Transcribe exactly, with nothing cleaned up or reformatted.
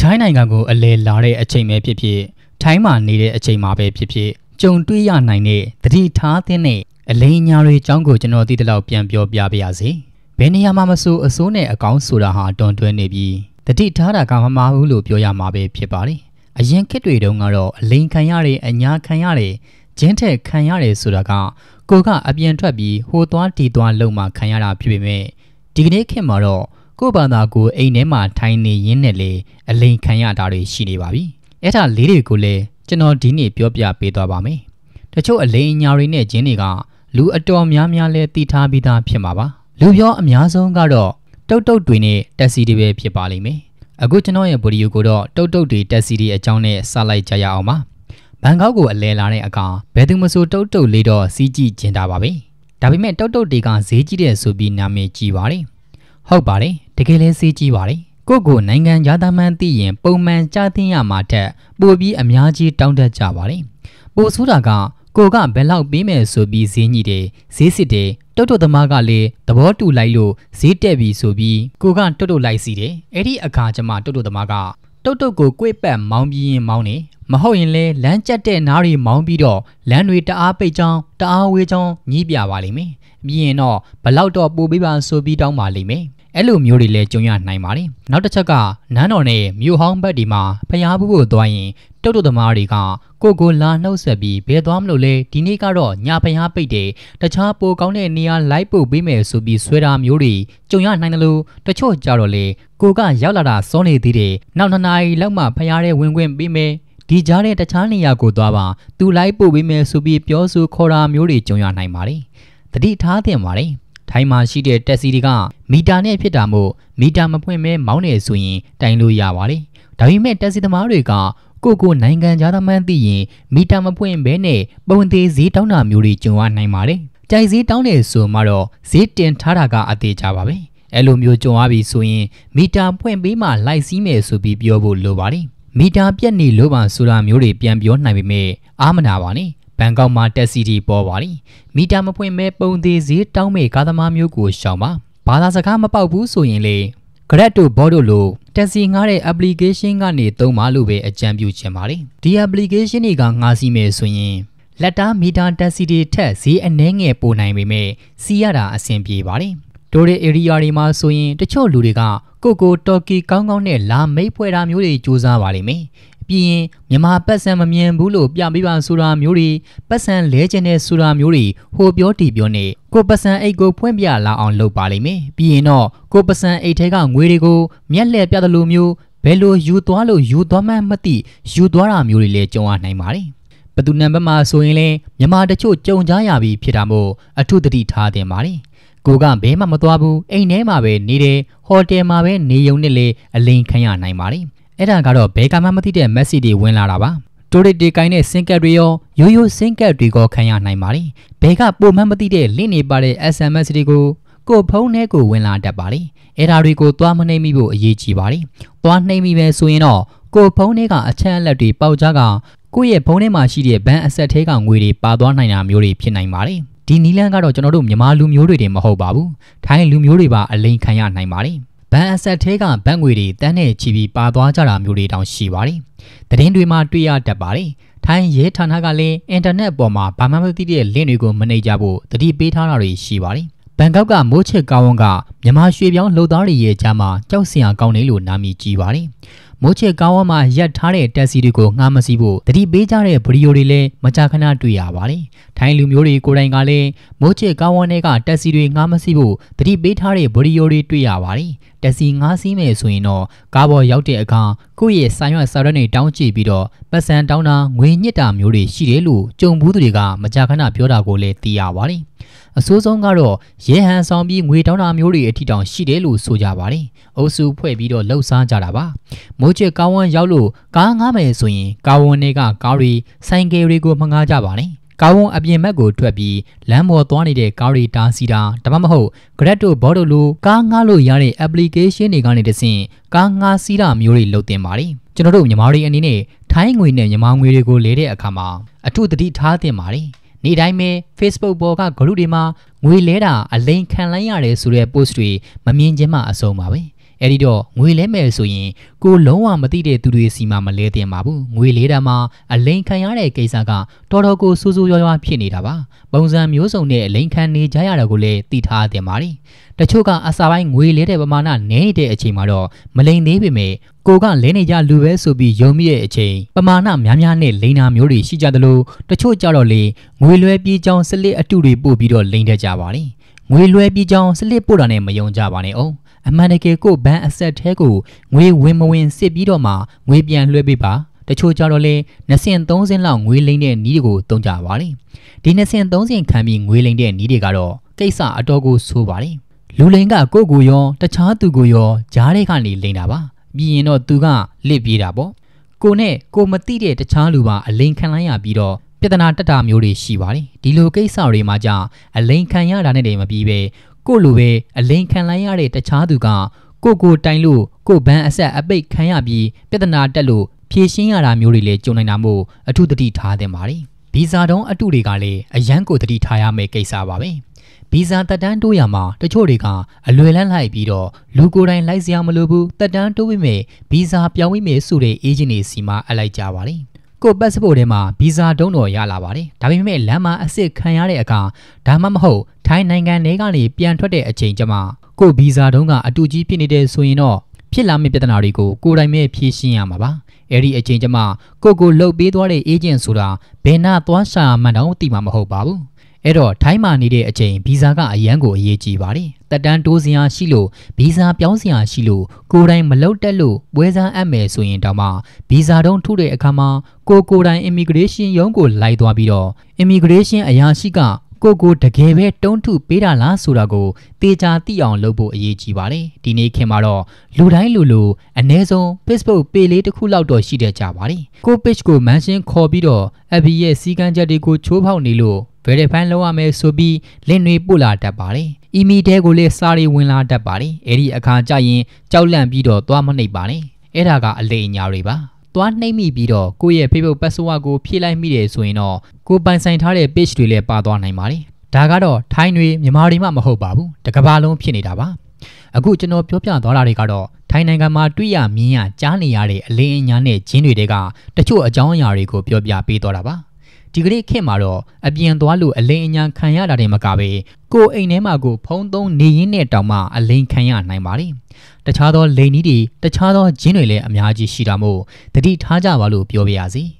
ထိုင်းနိုင်ငံကိုအလဲလာတဲ့အချိန်ပဲဖြစ်ဖြစ်ထိုင်းမှာနေတဲ့အချိန်မှာပဲဖြစ်ဖြစ်ကြုံတွေ့ရနိုင်တဲ့သတိထားတဲ့အလိမ်ညာတွေအကြောင်းကိုကျွန်တော်သိတဲ့လောက်ပြန်ပြောပြပါရစေ။ဘယ်နေရာမှာမဆိုအစိုးနဲ့အကောင်းဆိုတာဟာတွန်တွဲနေပြီးသတိထားတာကမမှားဘူးလို့ပြောရမှာပဲဖြစ်ပါတယ်။အရင်ခေတ်တွေတုန်းကတော့အလိမ်ခံရတယ်အညာခံရတယ်ဂျင်းထက်ခံရတယ်ဆိုတာကကိုကအပြင်ထွက်ပြီးဟိုသွားတီသွားလုံမှခံရတာဖြစ်ပေမဲ့ဒီကနေ့ခေတ်မှာတော့ကိုဘာသာကိုအိမ်ထဲမှာထိုင်နေရင်းနဲ့လေအလိမ်ခံရတာတွေရှိနေပါပြီ။အဲ့ဒါလေးတွေကိုလည်းကျွန်တော်ဒီနေ့ပြောပြပေးသွားပါမယ်။တချို့အလိမ်အညာတွေနဲ့ဂျင်းတွေကလူအတော်များများလဲသိထားပြီးသားဖြစ်မှာပါ။လူပြောအများဆုံးကတော့တုတ်တုတ်တွေနဲ့တက်စီတွေပဲဖြစ်ပါလိမ့်မယ်။အခုကျွန်တော်ရဲ့ဗီဒီယိုကိုတော့တုတ်တုတ်တွေတက်စီတွေအကြောင်းနဲ့စလိုက်ကြရအောင်ပါ။ဘန်ကောက်ကိုအလဲလာတဲ့အခါဘယ်သူမှဆိုတုတ်တုတ်လေးတော့စီးကြည့်ကျင်တာပါပဲ။ဒါပေမဲ့တုတ်တုတ်တွေကဈေးကြီးတဲ့ဆိုပြီးနာမည်ကြီးပါတယ်။ဟုတ်ပါတယ်တကယ်လဲဈေးကြီးပါတယ်ကိုကိုနိုင်ငံသားမှန်းသိရင်ပုံမှန်ကြားသိရမှာထက်ပိုပြီးအများကြီးတောင်းတကြပါတယ်ပိုဆိုးတာကကိုကဘယ်လောက်ပေးမယ်ဆိုပြီးဈေးညှိတယ်ဈေးစစ်တယ်တုတ်တုတ်သမားကလည်းသဘောတူလိုက်လို့ဈေးတက်ပြီဆိုပြီးကိုကတုတ်တုတ်လိုက်စီတယ်အဲ့ဒီအခါကျမှတုတ်တုတ်သမားကတုတ်တုတ်ကိုကွေ့ပတ်မောင်းပြီးရင်မောင်းနေမဟုတ်ရင်လဲလမ်းကျက်တဲ့နားတွေမောင်းပြီးတော့လမ်းတွေတအားပိတ်ချောင်းတအားဝေးချောင်းညှိပြပါလိမ့်မယ်ပြီးရင်တော့ဘလောက်တော့ပို့ပေးပါဆိုပြီးတောင်းပါလိမ့်မယ်အဲ့လိုမျိုးတွေလည်းကြုံရနိုင်ပါတယ်နောက်တစ်ချက်ကနန်းတော်နဲ့မြို့ဟောင်းဘက်ဒီမှာဖျားဘူးဖို့သွားရင်တုတ်တုတ်သမားတွေကကိုကိုလာနှုတ်ဆက်ပြီးဘယ်သွားမလို့လဲဒီနေ့ကတော့ညာဖျားပိတ်တယ်တခြားပိုကောင်းတဲ့နေရာလိုက်ပို့ပေးမယ်ဆိုပြီးဆွဲတာမျိုးတွေကြုံရနိုင်တယ်လို့တချို့ကြတော့လေကိုကရောက်လာတာစောနေသေးတယ်နောက်နှစ်နာရီလောက်မှဖျားတဲ့ဝင်ခွင့်ပေးမယ်ဒီကြားတဲ့တခြားနေရာကိုသွားပါသူလိုက်ပို့ပေးမယ်ဆိုပြီးပြောဆိုခေါ်တာမျိုးတွေကြုံရနိုင်ပါတယ်တတိထားတင်ပါတယ်ထိုင်းမှာရှိတဲ့တက်စီတွေကမီတာနဲ့ဖြစ်တာမို့မီတာမဖွင့်မဲမောင်းနေဆိုရင်တိုင်လို့ရပါတယ်ဒါပေမဲ့တက်စီသမားတွေကကိုကိုနိုင်ငံသားမှန်းသိရင်မီတာမဖွင့်ဘဲနဲ့ပုံသေးဈေးတောင်းတာမျိုးတွေကြုံရနိုင်ပါတယ်ကြိုက်ဈေးတောင်းတယ်ဆိုမှတော့ဈေးတင်ထားတာကအသေးကြပါပဲအဲ့လိုမျိုးကြုံရပြီဆိုရင်မီတာဖွင့်ပေးမှလိုက်စီးမယ်ဆိုပြီးပြောဖို့လိုပါတယ်မီတာပြတ်နေလို့ပါဆိုတာမျိုးတွေပြန်ပြောနိုင်ပေမဲ့အားမနာပါနဲ့ဘန်ကောက်မှာတက်စီတီပေါ်ပါလိမီတာမဖွင့်မဲပုံသေးဈေးတောင်းမဲ့ကားသမားမျိုးကိုရှောင်ပါဘာသာစကားမပေါက်ဘူးဆိုရင်လေ Grab တို့ Bolt တို့လိုတက်စီငှားတဲ့ application ကနေသုံးပါလို့ပဲအကြံပြုချင်ပါလိဒီ application တွေကငှားစီးမယ်ဆိုရင်လက်တာမီတာတက်စီတွေထက်ဈေးအနည်းငယ်ပိုနိုင်ပေမဲ့စီးရတာအဆင်ပြေပါလိတိုးတဲ့ area တွေမှာဆိုရင်တချို့လူတွေကကိုကိုတော်ကီကောင်းကောင်းနဲ့လာမိတ်ဖွဲ့တာမျိုးတွေစူးစမ်းပါလိမ့်မယ်ပြီးရင်မြန်မာပတ်စံမမြင်ဘူးလို့ပြပေးပါဆိုတာမျိုးတွေပတ်စံလဲကျင်တဲ့ဆိုတာမျိုးတွေဟိုပြောတီပြောနေကိုပတ်စံအိတ်ကိုဖွင့်ပြလာအောင်လုပ်ပါလိမ့်မယ်ပြီးရင်တော့ကိုပတ်စံအိတ်ထဲကငွေတွေကိုမျက်လှည့်ပြသလိုမျိုးဘယ်လိုယူသွားလို့ယူသွားမှမသိယူသွားတာမျိုးတွေလည်းကြုံရနိုင်ပါတယ်ဘသူနံပါတ်မှာဆိုရင်လည်းမြန်မာတချို့ကြုံကြရပြီးဖြစ်တာမို့အထုတတိထားတင်ပါတယ်ကိုကဘဲမှမသွားဘူးအိမ်ထဲမှာပဲနေတယ်ဟိုတယ်မှာပဲနေုံနဲ့လေအလိန်ခံရနိုင်ပါတယ်အဲ့ဒါကတော့ဘယ်ကမှမသိတဲ့ message တွေဝင်လာတာပါတိုးရစ်တွေကိုင်းတဲ့ SIM card တွေရောရိုးရိုး SIM card တွေကိုခံရနိုင်ပါတယ်ဘယ်ကပုံမှန်မသိတဲ့ link တွေပါတဲ့ S M S တွေကိုကိုဖုန်းထဲကိုဝင်လာတတ်ပါလေအဲ့ဒါတွေကိုသွားမနှိမ့်မိဖို့အရေးကြီးပါတယ်သွားနှိမ့်မိပဲဆိုရင်တော့ကိုဖုန်းထဲကအချက်အလက်တွေပေါက်ကြကကိုယ့်ရဲ့ဖုန်းထဲမှာရှိတဲ့ဘဏ်အဆက်ထဲကငွေတွေပါသွားနိုင်တာမျိုးတွေဖြစ်နိုင်ပါတယ်ဒီနီလန်းကတော့ကျွန်တော်တို့မြန်မာလူမျိုးတွေတင်မဟုတ်ပါဘူးထိုင်းလူမျိုးတွေပါအလိမ်ခံရနိုင်ပါတယ်ဘဏ်အဆက်ထဲကဘဏ်ငွေတွေတန်းနဲ့ချီပြီးပါသွားကြတာမျိုးတွေတောင်ရှိပါတယ်။သတင်းတွေမှာတွေ့ရတတ်ပါတယ်။ထိုင်းရဲဌာနကလည်းအင်တာနက်ပေါ်မှာဘာမှမသိတဲ့ link တွေကိုမနှိပ်ကြဖို့တတိပေးထားတာတွေရှိပါတယ်။ဘန်ကောက်ကမိုးချစ်ကားဝန်းကမြန်မာရွှေပြောင်းလှုပ်သားတွေရဲ့ကြားမှာကြောက်စရာကောင်းတယ်လို့နာမည်ကြီးပါတယ်။မိုးချစ်ကားဝန်းမှာရပ်ထားတဲ့တက်စီတွေကိုငှားမစီးဖို့တတိပေးကြတဲ့ဗီဒီယိုတွေလည်းမကြာခဏတွေ့ရပါတယ်။ထိုင်းလူမျိုးတွေကိုယ်တိုင်ကလည်းမိုးချစ်ကားဝန်းတွေကတက်စီတွေငှားမစီးဖို့တတိပေးထားတဲ့ဗီဒီယိုတွေတွေ့ရပါတယ်။တက်စီငါးစီးမယ်ဆိုရင်တော့ကားပေါ်ရောက်တဲ့အခါကိုယ့်ရဲ့ဆိုင်ရွက်စာရွက်တွေတောင်းကြည့်ပြီးတော့ပတ်စံတောင်းတာငွေညစ်တာမျိုးတွေရှိတယ်လို့ကြုံဘူးသူတွေကမကြာခဏပြောတာကိုလည်းသိရပါတယ်အဆိုးဆုံးကတော့ရဲဟန်ဆောင်ပြီးငွေတောင်းတာမျိုးတွေအထိတောင်ရှိတယ်လို့ဆိုကြပါတယ်အုပ်စုဖွဲ့ပြီးတော့လှုပ်ရှားကြတာပါမိုးချစ်ကားဝန်းရောက်လို့ကားငားမယ်ဆိုရင်ကားဝန်းတွေကကားတွေဆိုင်ကယ်တွေကိုမငားကြပါနဲ့ကားဝန်းအပြင်ဘက်ကိုထွက်ပြီးလမ်းပေါ်သွားနေတဲ့ကားတွေတားဆီးတာဒါမှမဟုတ် Grab တို့ Bolt တို့လိုကားငှားလို့ရတဲ့ application တွေကနေတဆင့်ကားငှားစီးတာမျိုးတွေလုပ်တင်ပါတယ်ကျွန်တော်တို့မြန်မာတွေအနေနဲ့ထိုင်းငွေနဲ့မြန်မာငွေတွေကိုလဲတဲ့အခါမှာအထုတတိထားတင်ပါတယ်နေ့တိုင်းပဲ Facebook ပေါ်က group တွေမှာငွေလဲတာအလိမ်ခံလိုက်ရတယ်ဆိုတဲ့ post တွေမမြင်ချင်းမှအဆုံးပါပဲအဲ့ဒီတော့ငွေလဲမယ်ဆိုရင်ကိုလုံးဝမသိတဲ့သူတွေစီမှာမလဲတင်ပါဘူးငွေလေးတန်းမှာအလိန်ခံရတဲ့ကိစ္စကတော်တော်ကိုဆိုးဆိုးရွားရွားဖြစ်နေတာပါပုံစံမျိုးစုံနဲ့အလိန်ခံနေကြရတာကိုလည်းသိထားတင်ပါတယ်တချို့ကအစာပိုင်းငွေလဲတဲ့ပမာဏနည်းနေတဲ့အချိန်မှာတော့မလိန်သေးပေမဲ့ကိုကလဲနေကြလူပဲဆိုပြီးယုံမိတဲ့အချိန်ပမာဏများများနဲ့လိန်နာမျိုးတွေရှိကြသလိုတချို့ကြတော့လေငွေလွှဲပြေးကြောင်းစလစ်အတုတွေပို့ပြီးတော့လိန်တတ်ကြပါတယ်ငွေလွှဲပြေးကြောင်းစလစ်ပို့တာနဲ့မယုံကြပါနဲ့အောင်အမှန်တကယ်ကိုဘန်အဆက်ထဲကိုငွေဝင်မဝင်စစ်ပြီးတော့မှငွေပြန်လွှဲပေးပါတချို့ကြတော့လေနှစ်ဆင့်သုံးဆင့်လောက်ငွေလိမ်တဲ့နီးတွေကိုတုံးကြပါလေဒီနှစ်ဆင့်သုံးဆင့်ခံပြီးငွေလိမ်တဲ့နီးတွေကတော့ကိစ္စအတော်ကိုဆိုးပါလေလူလိမ်ကကိုကိုရောတခြားသူကိုရောကြားတဲ့ကနေလိမ်တာပါပြီးရင်တော့သူကလစ်ပြေးတာပေါ့ကိုနဲ့ကိုမသိတဲ့တခြားလူပါအလိမ်ခံလိုက်ရပြီးတော့ပြဿနာတက်တာမျိုးတွေရှိပါတယ်ဒီလိုကိစ္စတွေမှာကြာအလိမ်ခံရတာနဲ့တည်းမပြီးပဲကိုလိုပဲအလိမ်ခံလိုက်ရတဲ့တခြားသူကကိုကိုတိုင်လို့ကိုဘန်းအဆက်အပိတ်ခံရပြီးပြဿနာတက်လို့ဖြေရှင်းရတာမျိုးတွေလည်းကြုံနိုင်တာမို့အထုတတိထားသင့်ပါတယ်ဗီဇာတုံးအတုတွေကလည်းအရန်ကိုတတိထားရမယ့်ကိစ္စပါပဲဗီဇာတက်တန်းတိုးရမှာတချို့တွေကအလွယ်လန်းလိုက်ပြီးတော့လူကိုယ်တိုင်လိုက်စရာမလိုဘူးတက်တန်းတိုးပြီးမယ်ဗီဇာပြောင်းပြီးမယ်ဆိုတဲ့အေဂျင့်တွေစီမှာအလိုက်ကြပါလိမ့်ကိုပတ်စပို့ထဲမှာဗီဇာတုံးတော်ရလာပါတယ်ဒါပေမဲ့လမ်းမှာအစ်စ်ခံရတဲ့အခါဒါမှမဟုတ်ထိုင်းနိုင်ငံထဲကနေပြန်ထွက်တဲ့အချိန်ကျမှကိုဗီဇာတုံးကအတူကြီးဖြစ်နေတဲ့ဆိုရင်တော့ဖြစ်လာမယ့်ပြဿနာတွေကိုကိုယ်တိုင်ပဲဖြေရှင်းရမှာပါအဲ့ဒီအချိန်ကျမှကိုကိုလှုပ်ပေးသွားတဲ့အေဂျင့်ဆိုတာဘယ်နာသွားရှာမှန်းတော့သိမှာမဟုတ်ပါဘူးအဲ့တော့ထိုင်းမှာနေတဲ့အချိန်ဗီဇာကအရန်ကိုအရေးကြီးပါတယ်တက်တန်းတိုးစရာရှိလို့ဗီဇာပြောင်းစရာရှိလို့ကိုယ်တိုင်မလုပ်တက်လို့ပွဲစားအပ်မယ်ဆိုရင်တောင်မှဗီဇာတုံးထုတဲ့အခါမှာကိုကိုယ်တိုင် immigration ရုံးကိုလိုက်သွားပြီးတော့ immigration အရာရှိကကိုကိုတကယ်ပဲတုံးထုပေးတာလားဆိုတာကိုတေချာသိအောင်လုပ်ဖို့အရေးကြီးပါတယ်ဒီနေ့ခင်မှာတော့လူတိုင်းလူလူအနည်းဆုံး Facebook page လေးတစ်ခုလောက်တော့ရှိတဲ့ကြပါတယ်ကို page ကို mention ခေါ်ပြီးတော့ F B ရဲ့စီကံချက်တွေကိုချိုးဖောက်နေလို့ verify လုပ်ရမယ်ဆိုပြီးလင့်တွေပို့လာတတ်ပါတယ် email တဲကိုလည်းစာတွေဝင်လာတတ်ပါတယ်အဲ့ဒီအခါကျရင်ကြောက်လန့်ပြီးတော့သွားမနှိပ်ပါနဲ့အဲ့ဒါကအလေအညာတွေပါသွားနှိမ့်မိပြီးတော့ကိုယ့်ရဲ့ Facebook password ကိုဖြည့်လိုက်မိတယ်ဆိုရင်တော့ကိုပိုင်ဆိုင်ထားတဲ့ page တွေလည်းပါသွားနိုင်ပါတယ်ဒါကတော့ထိုင်းတွေမြန်မာတွေမှမဟုတ်ပါဘူးတကဘာလုံးဖြစ်နေတာပါအခုကျွန်တော်ပြောပြသွားတာတွေကတော့ထိုင်းနိုင်ငံမှာတွေ့ရမြင်ရကြားနေရတဲ့အလင်းအညာနဲ့ဂျင်းတွေတဲကတချို့အကြောင်းအရာတွေကိုပြောပြပေးသွားတာပါဒီကနေ့ခေတ်မှာတော့အပြင်သွားလို့အလင်းအညာခံရတာတွေမကပဲကိုအိမ်ထဲမှာကိုဖုံးသုံးနေရင်းနဲ့တောင်မှအလင်းခံရနိုင်ပါတယ်တခြားသောလိန်နီးတွေတခြားသောဂျင်းတွေလည်းအများကြီးရှိတာမို့တတိထားကြပါလို့ပြောပြရစီ